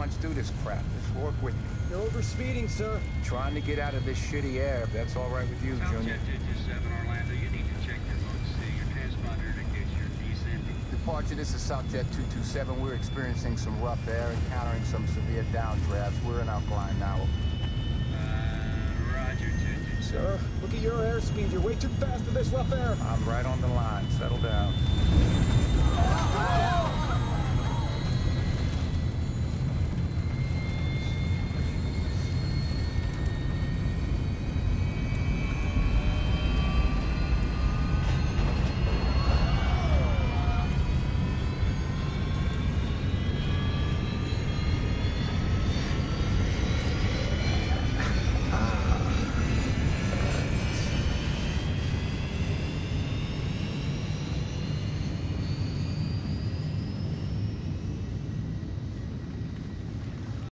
punch through this crap. Just work with me. You're over speeding, sir. Trying to get out of this shitty air, if that's all right with you, Junior. Southjet 227 Orlando, you need to check your books. Your transponder indicates you're descending. Departure, this is Southjet 227. We're experiencing some rough air, encountering some severe downdrafts. We're in alkaline now. Roger, 227. Sir, look at your airspeed. You're way too fast for this rough air. I'm right on the line. Settle down.